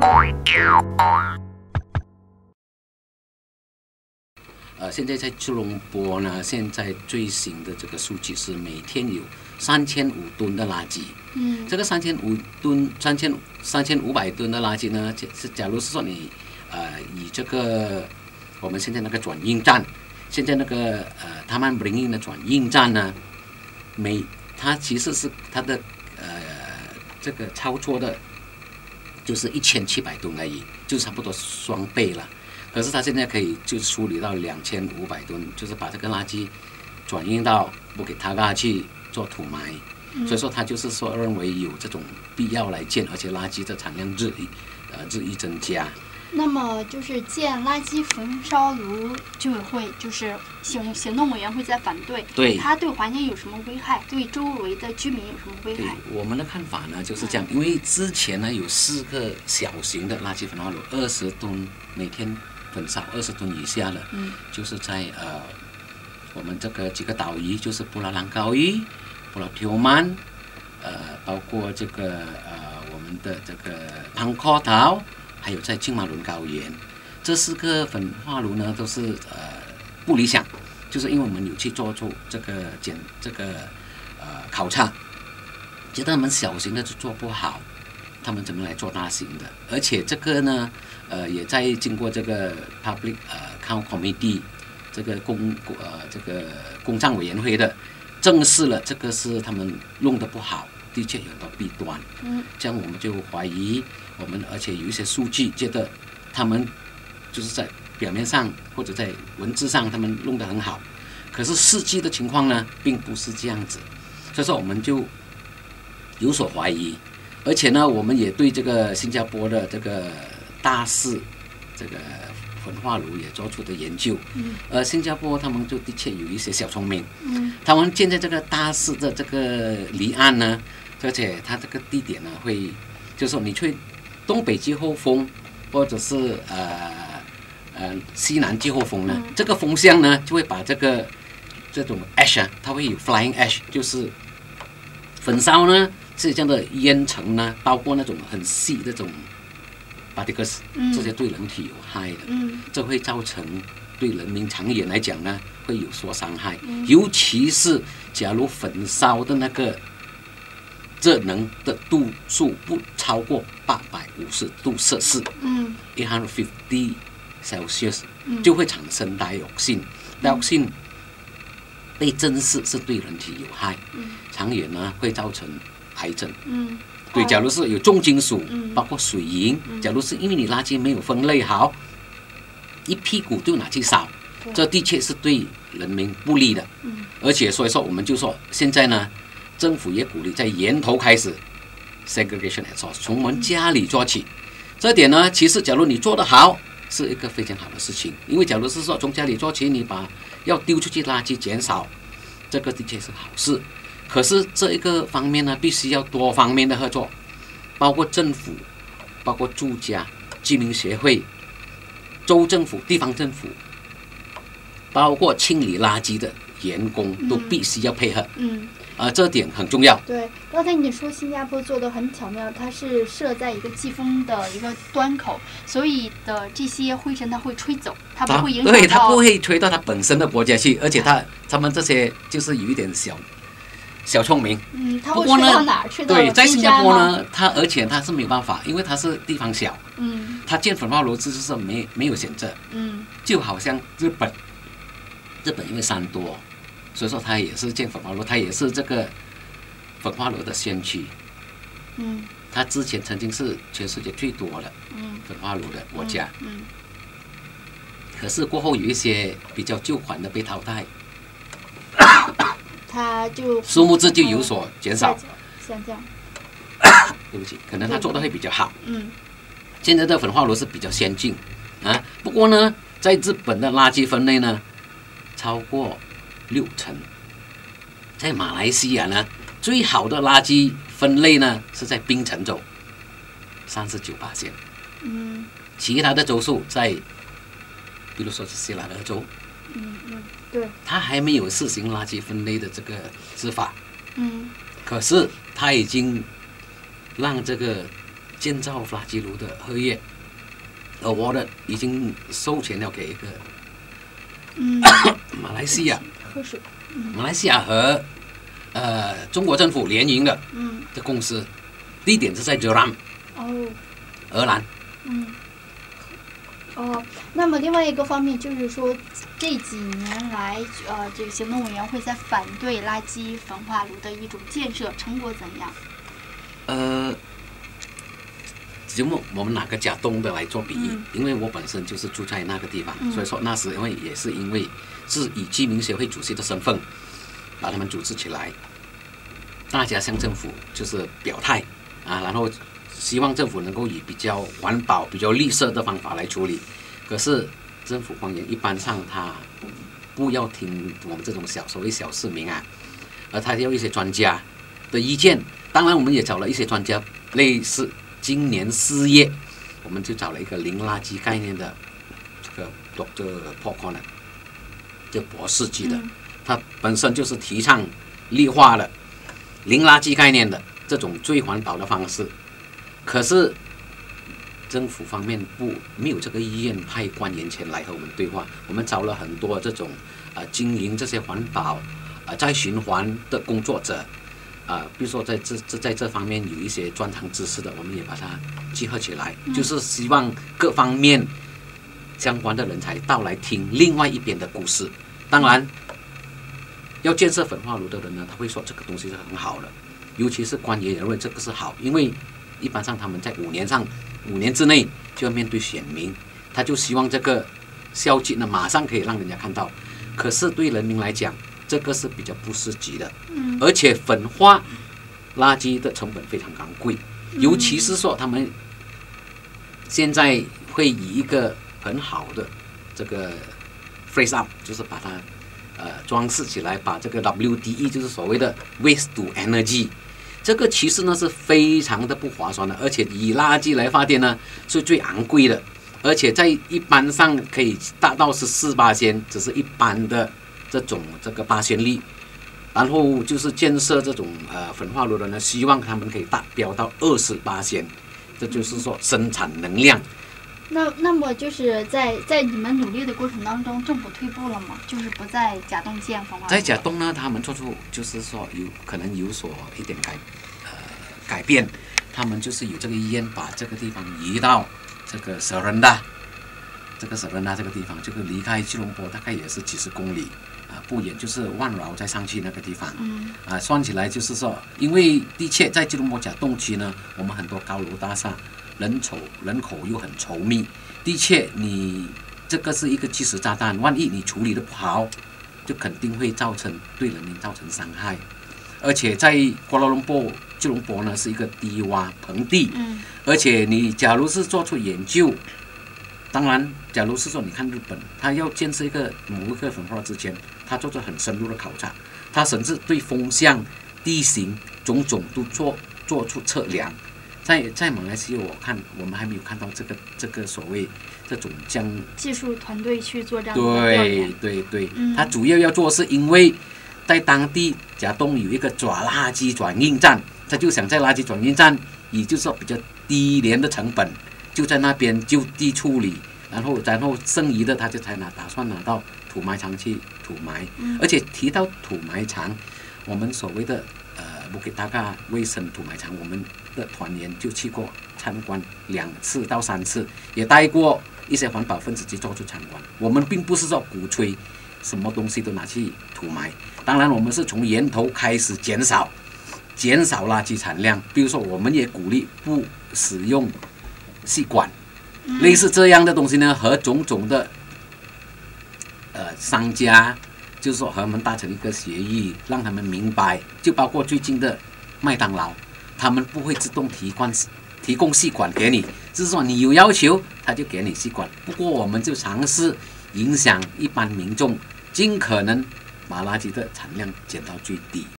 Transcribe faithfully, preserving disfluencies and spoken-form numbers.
呃，现在在吉隆坡呢，现在最新的这个数据是每天有三千五吨的垃圾。嗯，这个三千五吨、三千三千五百吨的垃圾呢，是假如是说你呃以这个我们现在那个转运站，现在那个呃他们 bringing 的转运站呢，每它其实是它的呃这个操作的，就是一千七百吨而已，就差不多双倍了。可是它现在可以就处理到两千五百吨，就是把这个垃圾转运到布吉塔嘎去做土埋，嗯、所以说他就是说认为有这种必要来建，而且垃圾的产量日益呃日益增加。 那么就是建垃圾焚烧炉就会就是行行动委员会在反对， 对它对环境有什么危害？对周围的居民有什么危害？ 对我们的看法呢就是这样，嗯、因为之前呢有四个小型的垃圾焚化炉，二十吨每天焚烧二十吨以下的，嗯、就是在呃我们这个几个岛屿，就是布拉兰高屿、布拉提欧曼，呃，包括这个呃我们的这个庞科岛。还有在金马伦高原，这四个焚化炉呢都是呃不理想，就是因为我们有去做出这个检这个呃考察，觉得他们小型的就做不好，他们怎么来做大型的？而且这个呢，呃也在经过这个 public 呃 count committee 这个公呃这个公账委员会的正视了，这个是他们用的不好，的确有很多弊端。嗯，这样我们就怀疑。我们而且有一些数据，觉得他们就是在表面上或者在文字上他们弄得很好，可是实际的情况呢，并不是这样子，所以说我们就有所怀疑，而且呢，我们也对这个新加坡的这个大肆这个焚化炉也做出的研究，嗯，呃，新加坡他们就的确有一些小聪明，嗯，他们建在这个大肆的这个离岸呢，而且它这个地点呢会，就是说你去东北季候风，或者是呃呃西南季候风呢，嗯、这个风向呢就会把这个这种 ash 啊，它会有 flying ash， 就是焚烧呢是这样的烟尘呢，包括那种很细那种 particles，嗯、这些对人体有害的，嗯、这会造成对人民长远来讲呢会有所伤害，嗯、尤其是假如焚烧的那个。热能的度数不超过八百五十度摄氏，嗯 ，eight hundred fifty Celsius，嗯、就会产生 dioxin。dioxin 被证实是对人体有害，嗯、长远呢会造成癌症。嗯，对，假如是有重金属，嗯、包括水银，嗯、假如是因为你垃圾没有分类好，一屁股就拿去烧，这的确是对人民不利的。嗯，而且所以说我们就说现在呢。政府也鼓励在源头开始 segregation at source， 从我们家里做起。这点呢，其实假如你做得好，是一个非常好的事情。因为假如是说从家里做起，你把要丢出去垃圾减少，这个的确是好事。可是这一个方面呢，必须要多方面的合作，包括政府、包括住家、居民协会、州政府、地方政府，包括清理垃圾的员工，都必须要配合。嗯。啊、呃，这点很重要。 对，刚才你说新加坡做的很巧妙，它是设在一个季风的一个端口，所以的这些灰尘它会吹走，它不会影响到。 对，它不会吹到它本身的国家去，而且它他们这些就是有一点小小聪明。 嗯，它会吹到哪儿？吹到对，在新加坡呢，它而且它是没有办法，因为它是地方小。嗯。它建焚化炉就是没没有选择。嗯。就好像日本，日本因为山多。所以说，它也是建焚化炉，它也是这个焚化炉的先驱。嗯，它之前曾经是全世界最多的焚化炉的国家。嗯。嗯可是过后有一些比较旧款的被淘汰， 它就数目字就有所减少。 下降。 对不起，可能它做的会比较好。嗯。现在的焚化炉是比较先进啊，不过呢，在日本的垃圾分类呢，超过。六成，在马来西亚呢，最好的垃圾分类呢是在槟城州，三十九%。嗯，其他的州数在，比如说是西拉德州， 嗯嗯，对， 它还没有实行垃圾分类的这个执法。嗯，可是它已经让这个建造垃圾炉的合约 award 已经授权了给一个嗯， 马来西亚， 喝水， 马来西亚和呃中国政府联营的嗯， 的公司，地点是在 Jeram 哦， 荷兰。 嗯，哦，那么另外一个方面就是说，这几年来，呃，这个行动委员会在反对垃圾焚化炉的一种建设，成果怎样？ 呃，节目我们拿个甲东的来做比喻， 嗯因为我本身就是住在那个地方， 嗯所以说那时因为也是因为是以居民协会主席的身份把他们组织起来，大家向政府就是表态啊，然后希望政府能够以比较环保、比较绿色的方法来处理。可是政府官员一般上他不要听我们这种小所谓小市民啊，而他要一些专家的意见。当然，我们也找了一些专家，类似今年四月，我们就找了一个零垃圾概念的这个 Doctor Paul Connor， 这博士级的，他本身就是提倡绿化的零垃圾概念的这种最环保的方式。可是政府方面不没有这个意愿派官员前来和我们对话。我们找了很多这种啊、呃、经营这些环保啊、呃、再循环的工作者。啊、呃，比如说在这这在这方面有一些专长知识的，我们也把它集合起来，嗯、就是希望各方面相关的人才到来听另外一边的故事。当然，要建设焚化炉的人呢，他会说这个东西是很好的，尤其是官员认为这个是好，因为一般上他们在五年上五年之内就要面对选民，他就希望这个效绩呢马上可以让人家看到。可是对人民来讲，这个是比较不实际的，嗯，而且焚化垃圾的成本非常昂贵，尤其是说他们现在会以一个很好的这个 phrase up， 就是把它呃装饰起来，把这个 W D E 就是所谓的 waste to energy， 这个其实呢是非常的不划算的，而且以垃圾来发电呢是最昂贵的，而且在一般上可以达到十四巴仙，只是一般的这种这个巴仙率，然后就是建设这种呃焚化炉的呢，希望他们可以达标到二十巴仙，这就是说生产能量。 那那么就是在在你们努力的过程当中，政府退步了吗？就是不在甲洞建焚化炉。 在甲洞呢，他们做出就是说有可能有所一点改呃改变，他们就是有这个意愿把这个地方移到这个舍伦达，这个舍伦达这个地方，这个离开吉隆坡大概也是几十公里啊，不远，就是万饶再上去那个地方。嗯。啊，算起来就是说，因为的确在吉隆坡甲洞区呢，我们很多高楼大厦。人口人口又很稠密，的确，你这个是一个即时炸弹，万一你处理的不好，就肯定会造成对人民造成伤害。而且在瓜拉隆坡、吉隆坡呢是一个低洼盆地，嗯，而且你假如是做出研究，当然，假如是说你看日本，他要建设一个某一个焚化之前，他做出很深入的考察，他甚至对风向、地形种种都做做出测量。在在马来西亚，我看我们还没有看到这个这个所谓这种将技术团队去做这样的调研。 对对对，嗯、他主要要做是因为在当地甲洞有一个抓垃圾转运站，他就想在垃圾转运站，也就是说比较低廉的成本，就在那边就地处理，然后然后剩余的他就才拿打算拿到土埋场去土埋，嗯、而且提到土埋场，我们所谓的呃布吉达嘎卫生土埋场，我们的团员就去过参观两次到三次，也带过一些环保分子去做出参观。我们并不是说鼓吹什么东西都拿去土埋，当然我们是从源头开始减少减少垃圾产量。比如说，我们也鼓励不使用吸管，嗯、类似这样的东西呢，和种种的呃商家，就是说和他们达成一个协议，让他们明白，就包括最近的麦当劳。他们不会自动提供提供吸管给你，就是说你有要求，他就给你吸管。不过我们就尝试影响一般民众，尽可能把垃圾的产量减到最低。